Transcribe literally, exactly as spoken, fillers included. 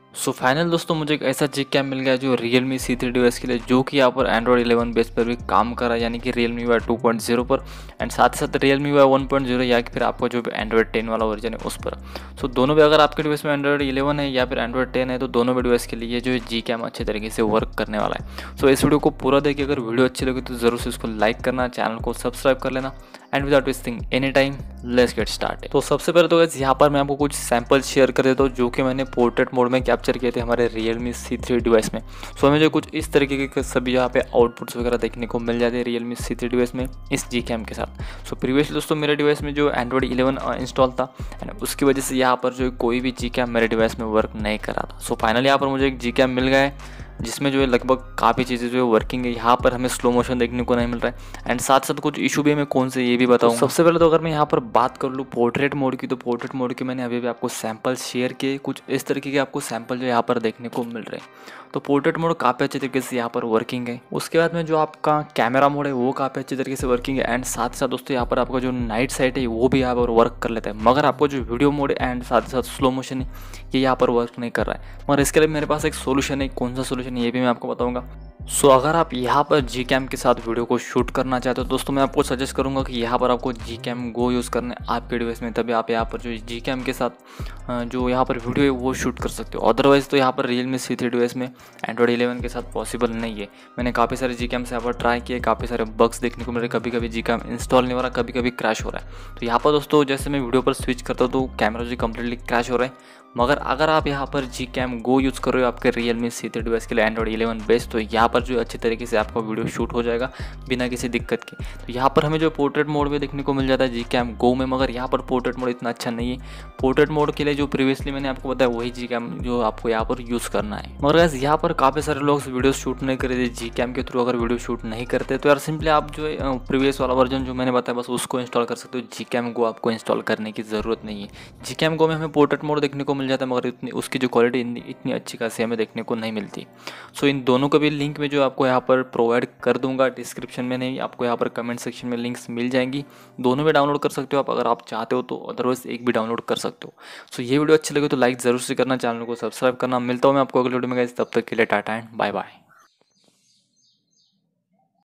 So final दोस्तों मुझे एक ऐसा जी कैम मिल गया जो Realme सी थ्री डिवाइस के लिए, जो कि यहाँ पर एंड्रॉयड इलेवन बेस पर भी काम कर रहा है, यानी कि Realme U I two point zero पर एंड साथ ही साथ Realme U I one point zero या कि फिर आपका जो भी एंड्रॉयड टेन वाला वर्जन है उस पर। सो दोनों भी अगर आपके डिवाइस में एंड्रॉयड इलेवन है या फिर एंड्रॉयड टेन है तो दोनों भी डिवाइस के लिए जो है जी कैम अच्छे तरीके से वर्क करने वाला है। सो इस वीडियो को पूरा देखिए, अगर वीडियो अच्छी लगी तो ज़रूर से इसको लाइक करना, चैनल को सब्सक्राइब कर लेना and without wasting any time let's get start. तो सबसे पहले तो गाइस यहाँ पर मैं आपको कुछ सैंपल शेयर कर देता हूँ जो कि मैंने पोर्ट्रेट मोड में कैप्चर किए थे हमारे Realme सी थ्री डिवाइस में। सो हमें जो कुछ इस तरीके के सभी यहाँ पे आउटपुट्स वगैरह देखने को मिल जाते हैं Realme सी थ्री डिवाइस में इस जी कैम के साथ। सो प्रीवियसली दोस्तों मेरे डिवाइस में जो एंड्रॉयड इलेवन इंस्टॉल था एंड उसकी वजह से यहाँ पर जो कोई भी जी कैम मेरे डिवाइस में वर्क नहीं कर रहा था। सो फाइनली यहाँ पर मुझे एक जी कैम मिल गया है जिसमें जो है लगभग काफ़ी चीज़ें जो है वर्किंग है। यहाँ पर हमें स्लो मोशन देखने को नहीं मिल रहा है एंड साथ साथ कुछ इशू भी मैं कौन से ये भी बताऊंगा। तो सबसे पहले तो अगर मैं यहाँ पर बात कर लूँ पोर्ट्रेट मोड की, तो पोर्ट्रेट मोड की मैंने अभी भी आपको सैंपल शेयर किए, कुछ इस तरीके के आपको सैंपल जो यहाँ पर देखने को मिल रहे हैं। तो पोर्ट्रेट मोड काफ़ी अच्छे तरीके से यहाँ पर वर्किंग है। उसके बाद में जो आपका कैमरा मोड है वो काफ़ी अच्छे तरीके से वर्किंग है एंड साथ साथ दोस्तों यहाँ पर आपका जो नाइट साइट है वो भी यहाँ पर वर्क कर लेता है, मगर आपको जो वीडियो मोड है एंड साथ ही साथ स्लो मोशन है ये यहाँ पर वर्क नहीं कर रहा है। मगर इसके लिए मेरे पास एक सोल्यूशन है, कौन सा सोल्यूशन है ये भी मैं आपको बताऊंगा। सो so, अगर आप यहाँ पर जी कैम के साथ वीडियो को शूट करना चाहते हो दोस्तों, मैं आपको सजेस्ट करूँगा कि यहाँ पर आपको जी कैम गो यूज़ करना है आपके डिवाइस में, तभी आप यहाँ पर जो जी कैम के साथ जो यहाँ पर वीडियो है वो शूट कर सकते हो। अदरवाइज़ तो यहाँ पर Realme सी थ्री डिवाइस में एंड्रॉयड इलेवन के साथ पॉसिबल नहीं है। मैंने काफ़ी सारे जी कैम से यहाँ पर ट्राई किए, काफ़ी सारे बग्स देखने को मिल रहे, कभी कभी जी कैम इंस्टॉल नहीं हो रहा, कभी कभी क्रैश हो रहा है। तो यहाँ पर दोस्तों जैसे मैं वीडियो पर स्विच करता हूँ तो कैमरा जो कम्प्लीटली क्रैश हो रहा है। मगर अगर आप यहाँ पर जी कैम गो यूज़ कर रहे हो आपके Realme सी थ्री डिवाइस के लिए एंड्रॉयड इलेवन बेस, तो यहाँ पर जो अच्छे तरीके से आपका वीडियो शूट हो जाएगा बिना किसी दिक्कत के। तो यहाँ पर हमें जो पोर्ट्रेट मोड में देखने को मिल जाता है जी कैम गो में, मगर यहाँ पर पोर्ट्रेट मोड इतना अच्छा नहीं है। पोर्ट्रेट मोड के लिए जो प्रीवियसली मैंने आपको बताया वही जी कैम जो आपको यहाँ पर यूज़ करना है। मगर गाइस यहाँ पर काफ़ी सारे लोग वीडियो शूट नहीं कर रहे थे जी कैम के थ्रू। अगर वीडियो शूट नहीं करते तो यार सिंपली आप जो है प्रीवियस वाला वर्जन जो मैंने बताया बस उसको इंस्टॉल कर सकते हो। जी कैम गो आपको इंस्टॉल करने की ज़रूरत नहीं है। जी कैम गो में हमें पोर्ट्रेट मोड देखने को मिल जाता है, मगर इतनी उसकी जो क्वालिटी इतनी अच्छी खासी हमें देखने को नहीं मिलती। सो इन दोनों का भी लिंक में जो आपको यहाँ पर प्रोवाइड कर दूंगा डिस्क्रिप्शन में, नहीं आपको यहाँ पर कमेंट सेक्शन में लिंक्स मिल जाएंगी। दोनों भी डाउनलोड कर सकते हो आप अगर आप चाहते हो तो, अदरवाइज एक भी डाउनलोड कर सकते हो। सो ये वीडियो अच्छी लगे तो लाइक ज़रूर से करना, चैनल को सब्सक्राइब करना। मिलता हूँ मैं आपको अगले वीडियो में गाइस, तब तक के लिए टाटा एंड बाय बाय।